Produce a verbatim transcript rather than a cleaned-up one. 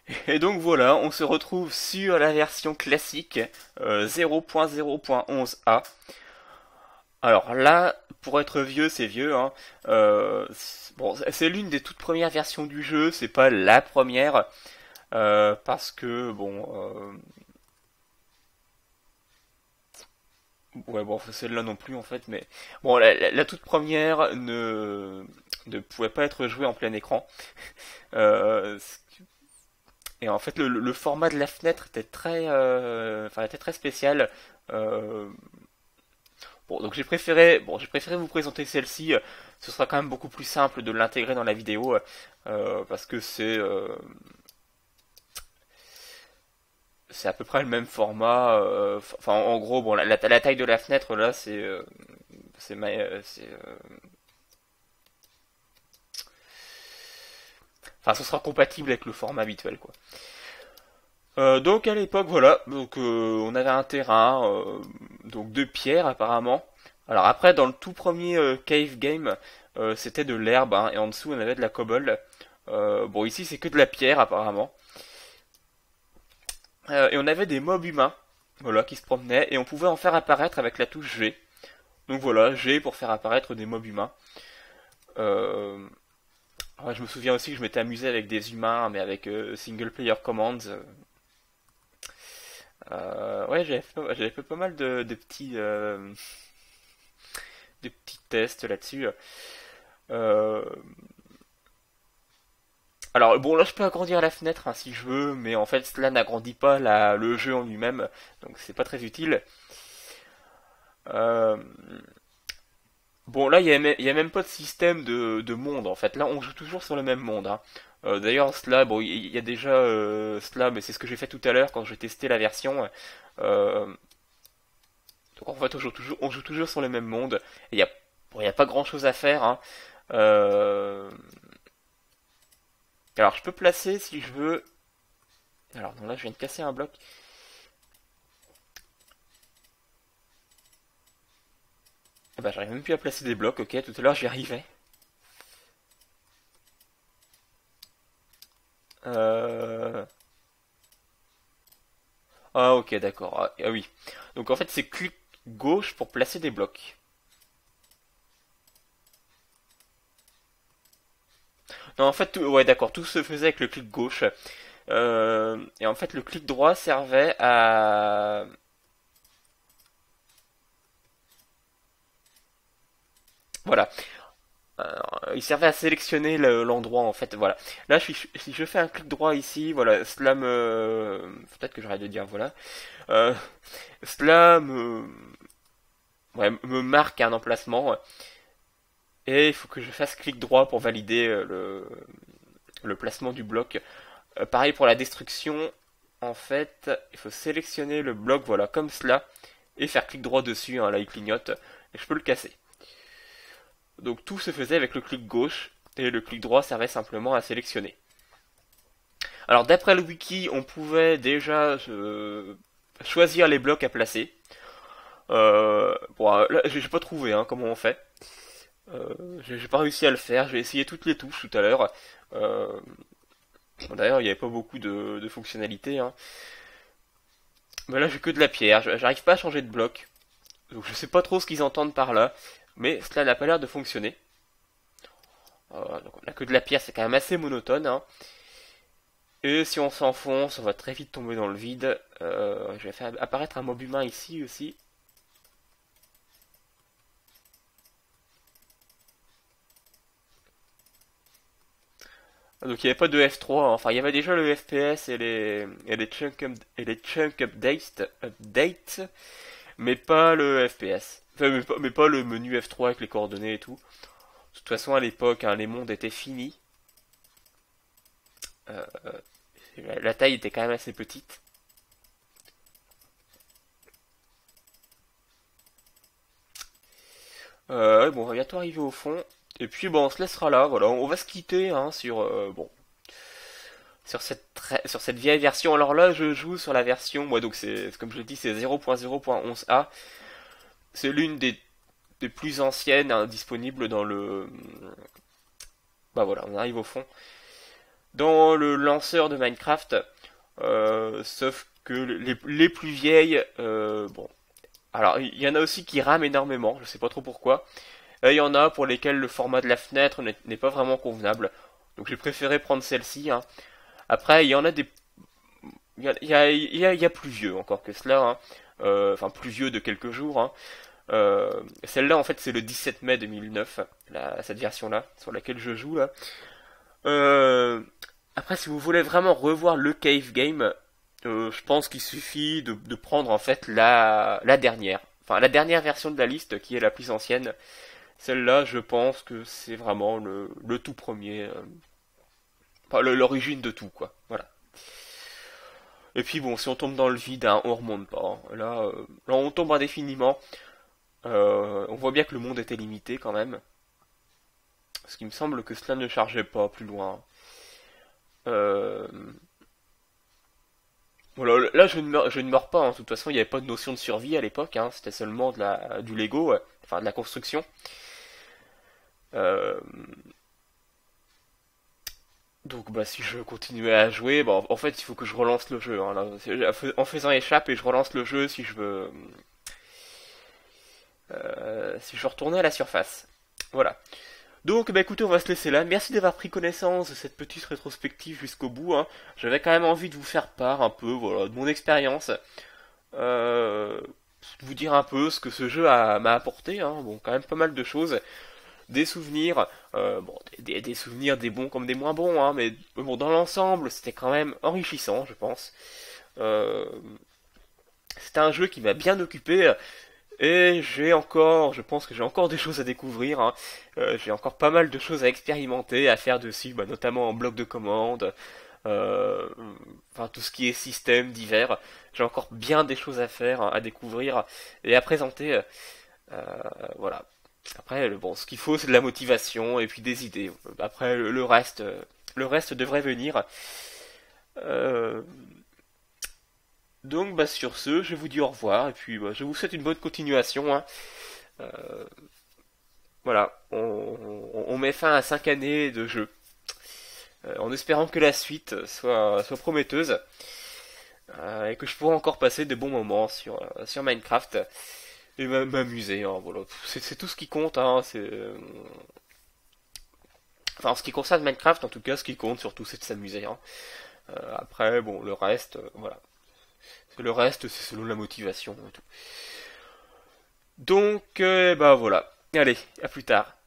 Et donc voilà, on se retrouve sur la version classique euh, zéro point zéro point onze A. Alors là, pour être vieux, c'est vieux, hein. Euh, c'est- bon, c'est l'une des toutes premières versions du jeu, c'est pas la première, euh, parce que bon, euh, ouais bon, celle-là non plus en fait, mais bon, la, la- la toute première ne ne pouvait pas être jouée en plein écran. Euh, et en fait, le, le format de la fenêtre était très, euh, enfin, était très spécial. Euh, Bon, donc j'ai préféré, bon, j'ai préféré vous présenter celle-ci. euh, Ce sera quand même beaucoup plus simple de l'intégrer dans la vidéo euh, parce que c'est, euh, c'est à peu près le même format. euh, Enfin, en gros, bon, la, la- la taille de la fenêtre là, c'est, euh, c'est, ma- euh, c'est, euh, enfin, ce sera compatible avec le format habituel, quoi. Euh, donc à l'époque, voilà, donc euh, on avait un terrain, euh, donc de pierre apparemment. Alors après, dans le tout premier euh, cave game, euh, c'était de l'herbe, hein, et en dessous on avait de la cobble. Euh, bon, ici c'est que de la pierre apparemment. Euh, et on avait des mobs humains, voilà, qui se promenaient, et on pouvait en faire apparaître avec la touche G. Donc voilà, G pour faire apparaître des mobs humains. Euh, ouais, je me souviens aussi que je m'étais amusé avec des humains, mais avec euh, single player commands. Euh, ouais, j'avais fait, j'avais fait pas mal de, de petits, euh, de petits tests là-dessus. Euh, alors bon, là je peux agrandir la fenêtre hein, si je veux, mais en fait cela n'agrandit pas la, le jeu en lui-même, donc c'est pas très utile. Euh, bon, là il y, a, il y a même pas de système de, de monde en fait. Là on joue toujours sur le même monde, hein. Euh, D'ailleurs, cela, bon, il y, y a déjà euh, cela, mais c'est ce que j'ai fait tout à l'heure quand j'ai testé la version. Euh, donc en fait, on joue toujours, on joue toujours sur le même monde. Il y a, bon, il y a pas grand-chose à faire, hein. Euh, alors je peux placer si je veux. Alors non, là je viens de casser un bloc. Eh ben, j'arrive même plus à placer des blocs, ok, tout à l'heure j'y arrivais. Euh... Ah ok, d'accord. Ah, ah oui. Donc en fait c'est clic gauche pour placer des blocs. Non en fait, tout... ouais d'accord, tout se faisait avec le clic gauche. Euh, Et en fait le clic droit servait à... Voilà. Alors, il servait à sélectionner le- l'endroit en fait, voilà. Là, si je, si je fais un clic droit ici, voilà, cela me... Peut-être que j'arrête de dire voilà. Euh, Cela me... Ouais, me marque un emplacement. Et il faut que je fasse clic droit pour valider euh, le, le placement du bloc. Euh, pareil pour la destruction. En fait, il faut sélectionner le bloc, voilà, comme cela. Et faire clic droit dessus, hein, là il clignote. Et je peux le casser. Donc tout se faisait avec le clic gauche. Et le clic droit servait simplement à sélectionner. Alors d'après le wiki, on pouvait déjà euh, choisir les blocs à placer. Euh, bon, là, j'ai pas trouvé hein, comment on fait. Euh, j'ai j'ai pas réussi à le faire. J'ai essayé toutes les touches tout à l'heure. Euh, D'ailleurs, il n'y avait pas beaucoup de, de fonctionnalités, hein. Mais là, j'ai que de la pierre. J'arrive pas à changer de bloc. Donc je sais pas trop ce qu'ils entendent par là. Mais cela n'a pas l'air de fonctionner. Euh, donc on a que de la pierre, c'est quand même assez monotone, hein. Et si on s'enfonce, on va très vite tomber dans le vide. Euh, je vais faire apparaître un mob humain ici aussi. Donc il n'y avait pas de F trois, hein. Enfin il y avait déjà le F P S et les, et les chunk, up- et les chunk updates, updates, mais pas le F P S. Enfin, mais pas, mais pas le menu F trois avec les coordonnées et tout. De toute façon à l'époque, hein, les mondes étaient finis. Euh, la, la taille était quand même assez petite. Euh, ouais, bon, on va bientôt arriver au fond. Et puis bon, on se laissera là, voilà, on va se quitter hein, sur euh, bon sur cette sur cette vieille version. Alors là, je joue sur la version, moi donc c'est comme je l'ai dit, c'est zéro point zéro point onze A. C'est l'une des, des plus anciennes hein, disponibles dans le. Bah voilà, on arrive au fond. dans le lanceur de Minecraft, euh, sauf que les, les plus vieilles, euh, bon, alors il y en a aussi qui rament énormément, je sais pas trop pourquoi. Et il y en a pour lesquelles le format de la fenêtre n'est n'est pas vraiment convenable, donc j'ai préféré prendre celle-ci, hein. Après, il y en a des, il y a, il y a, il y a- il y a plus vieux encore que cela, hein. Euh, enfin plus vieux de quelques jours, hein. Euh, Celle-là, en fait, c'est le dix-sept mai deux mille neuf, la- cette version-là, sur laquelle je joue là. Euh, Après, si vous voulez vraiment revoir le cave game, euh, je pense qu'il suffit de, de prendre en fait la, la dernière, enfin la dernière version de la liste qui est la plus ancienne. Celle-là, je pense que c'est vraiment le, le tout premier, euh, enfin le- l'origine de tout, quoi. Voilà. Et puis bon, si on tombe dans le vide, hein, on remonte pas, hein. Là, euh, là, on tombe indéfiniment. Euh, on voit bien que le monde était limité quand même. Parce qu'il me semble que cela ne chargeait pas plus loin. Euh, Voilà, là je ne meurs, je ne meurs pas, hein. De toute façon, il n'y avait pas de notion de survie à l'époque, hein. C'était seulement de la, du Lego, ouais. Enfin de la construction. Euh, donc bah si je continuais à jouer, bah, en fait il faut que je relance le jeu, hein, là. En faisant échappe et je relance le jeu si je veux, euh, si je veux retourner à la surface. Voilà. Donc, bah écoutez, on va se laisser là. Merci d'avoir pris connaissance de cette petite rétrospective jusqu'au bout, hein. J'avais quand même envie de vous faire part un peu, voilà, de mon expérience, euh, de vous dire un peu ce que ce jeu a- m'a apporté, hein. Bon, quand même pas mal de choses, des souvenirs, euh, bon, des, des- des souvenirs, des bons comme des moins bons, hein, mais bon, dans l'ensemble, c'était quand même enrichissant, je pense. Euh, C'était un jeu qui m'a bien occupé. Et j'ai encore, je pense que j'ai encore des choses à découvrir, hein. Euh, j'ai encore pas mal de choses à expérimenter, à faire dessus, bah, notamment en bloc de commande, euh, enfin tout ce qui est système divers. J'ai encore bien des choses à faire, hein, à découvrir et à présenter. Euh, voilà. Après, bon, ce qu'il faut, c'est de la motivation et puis des idées. Après, le, le reste, euh, le reste devrait venir. Euh, donc, bah, sur ce, je vous dis au revoir et puis bah, je vous souhaite une bonne continuation, hein. Euh, Voilà, on, on- on met fin à cinq années de jeu, euh, en espérant que la suite soit, soit prometteuse, euh, et que je pourrai encore passer de bons moments sur, euh, sur Minecraft et m'a- m'amuser, hein, voilà. C'est c'est tout ce qui compte, hein, c'est, euh, enfin en ce qui concerne Minecraft, en tout cas, ce qui compte surtout c'est de s'amuser, hein. Euh, après, bon, le reste, euh, voilà. Le reste, c'est selon la motivation et tout. Donc, euh, bah voilà. Allez, à plus tard.